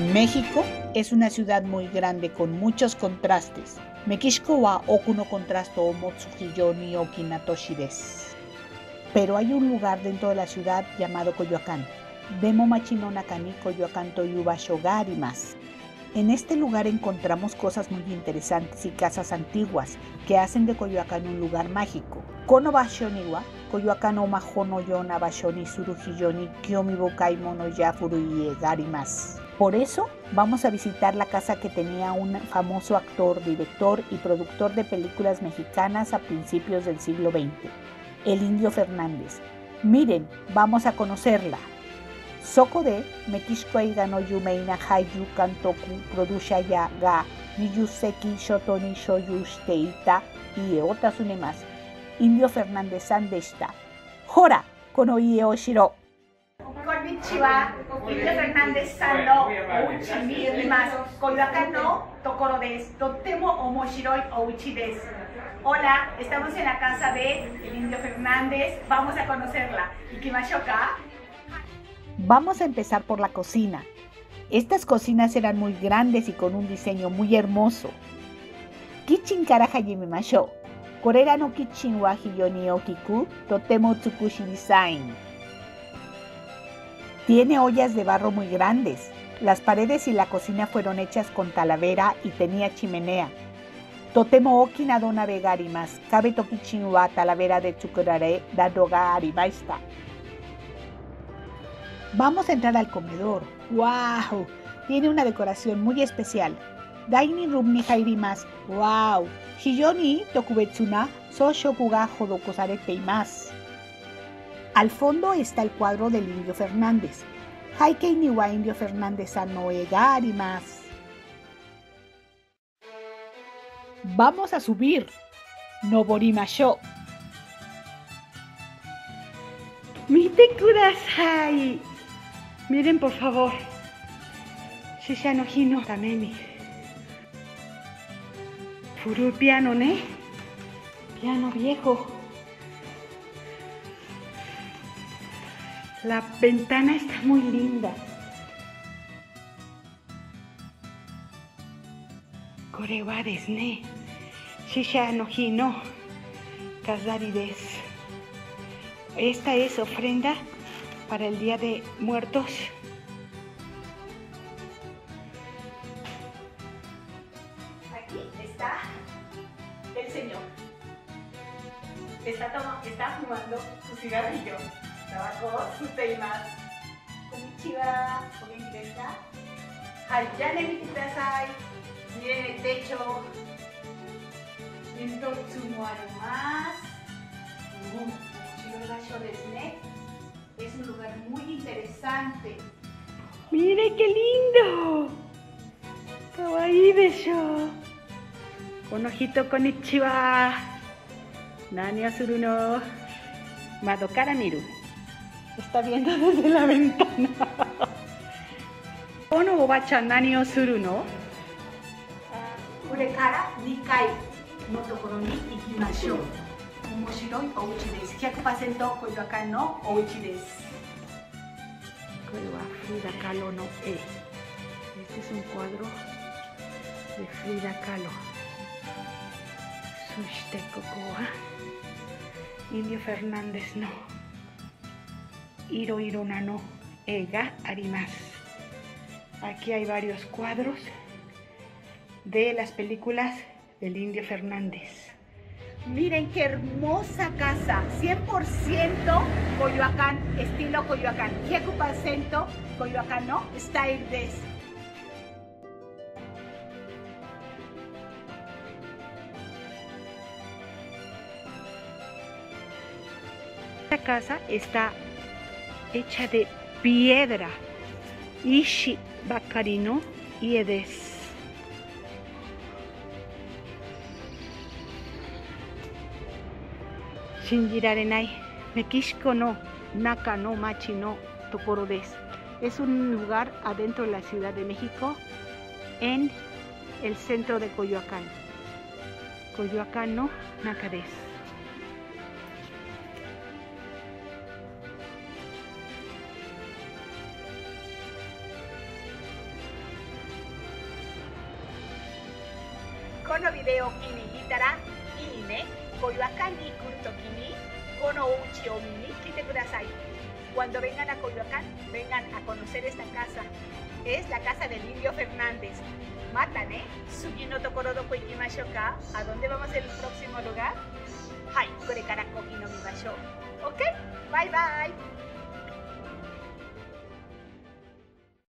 México es una ciudad muy grande con muchos contrastes. Mekishko wa oku no contrasto o motsu hiyou ni oki na toshi desu. Pero hay un lugar dentro de la ciudad llamado Coyoacán. Demo machi no naka ni Coyoacán toiu basho ga arimasu. En este lugar encontramos cosas muy interesantes y casas antiguas que hacen de Coyoacán un lugar mágico. Kono basho ni wa Coyoacán o majo no yona basho ni suru hiyou ni kyomi bukai mono ya furui e ga arimasu. Por eso vamos a visitar la casa que tenía un famoso actor, director y productor de películas mexicanas a principios del siglo XX, el Indio Fernández. Miren, vamos a conocerla. Soko de Mekishko eiga no yumei na haiyu kantoku produshaya ga 20 seki shoto ni shoyu shite ita ie o tasunemasu. Indio Fernández-san deshita. Hora, kono ie o shiro. Konnichiwa, Indio Fernández-san no ouchi ni irimasu. Coyoacán no tokoro desu. Totemo omoshiroi ouchi desu. Hola, estamos en la casa de el Indio Fernández. Vamos a conocerla. Ikimashou ka. Vamos a empezar por la cocina. Estas cocinas eran muy grandes y con un diseño muy hermoso. Kitchen kara hajimemashou. Korera no kitchen wa hiyou ni okiku, totemo tsukushi design. Tiene ollas de barro muy grandes. Las paredes y la cocina fueron hechas con talavera y tenía chimenea. Totemo oki na donabe ga arimasu. Kabe to kitchen wa talavera de tsukurare nado ga arimashita. Vamos a entrar al comedor. ¡Wow! Tiene una decoración muy especial. Dining room ni hairimasu. ¡Wow! Hiyou ni tokubetsu na soushoku ga hodokusarete imasu. Al fondo está el cuadro del Indio Fernández. Haikei ni wa Indio Fernández-san no e ga arimasu. Vamos a subir. Noborimashou. ¡Mite kudasai! Miren, por favor. Shisha no hi no tameni. Furu piano, ¿ne? Piano viejo. La ventana está muy linda. Kore wa desu ne. Shisha no hi no kazari desu. Esta es ofrenda para el Día de Muertos. Aquí está el señor. Está fumando su cigarrillo. Tabaco suteimasu. Konnichiwa. ¿O genki desu ka? Hai, ya le mite kudasai. Miren el techo. Nentotsu mo arimasu. Es un lugar muy interesante. ¡Mire qué lindo! ¡Kawaii desho! Konojito konnichiwa. Nani o suru no? Mado kara miru. Está viendo desde la ventana. Kono oba-chan nani o suru no? Kore kara 2階のところに行きましょう。面白いお家です。100% Coyoacánのお家です。 これはFrida Kahlo no E. Este es un cuadro de Frida Kahlo. Sushite koko wa Indio Fernández no Iro Iro na no E ga arimasu. Aquí hay varios cuadros de las películas del Indio Fernández. Miren qué hermosa casa, 100% Coyoacán, estilo Coyoacán, 100% Coyoacán no style desu. Esta casa está hecha de piedra, ishi bakari no ie desu. Shinjirarenai, Mekishko no naka no machi no tokoro desu. Es un lugar adentro de la Ciudad de México, en el centro de Coyoacán. Coyoacán no naka desu. このビデオを気に入ったらいいね。Coyoacánに来るときにこのお家を見に来てください。Cuando vengan a Coyoacán, vengan a conocer esta casa. Es la casa del Indio Fernández. Mataね。次のところどこ行きましょうか？ ¿A dónde vamos el próximo lugar? はい、これからコーヒー飲みましょう。OK? バイバイ。